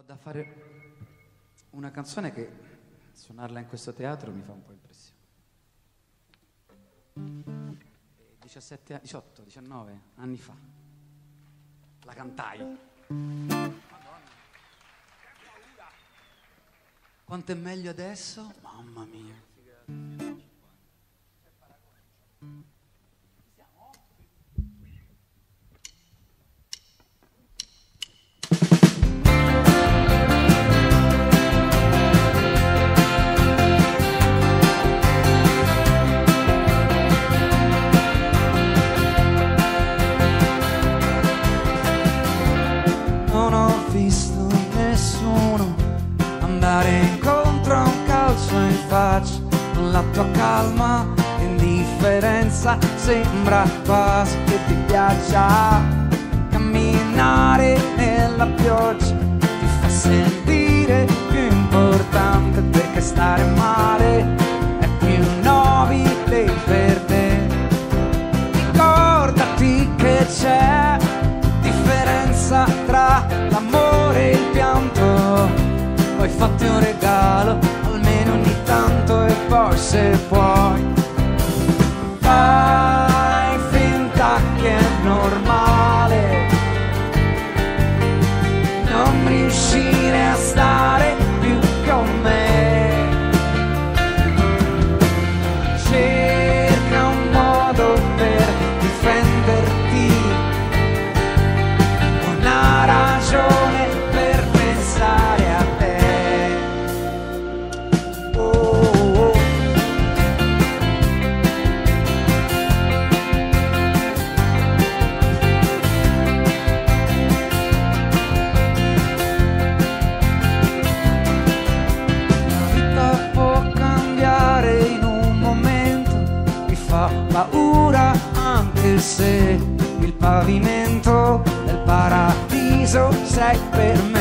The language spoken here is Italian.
da fare una canzone che suonarla in questo teatro mi fa un po' impressione. 17, 18, 19 anni fa la cantai. Madonna. Quanto è meglio adesso? Mamma mia. Non ho visto nessuno andare incontro a un calcio in faccia. La tua calma e indifferenza sembra quasi che ti piaccia. Camminare nella pioggia ti fa sentire più importante, perché stare male è più nobile per te. Ricordati che c'è differenza tra l'amore e il pianto. Poi fatti un regalo almeno ogni tanto, e poi se puoi fai finta che è normale non riuscire a stare più con me. Cerca un modo per difenderti, una ragione per pensare a te. Oh, oh. La vita può cambiare in un momento, mi fa paura anche se il pavimento del paradiso sei per me.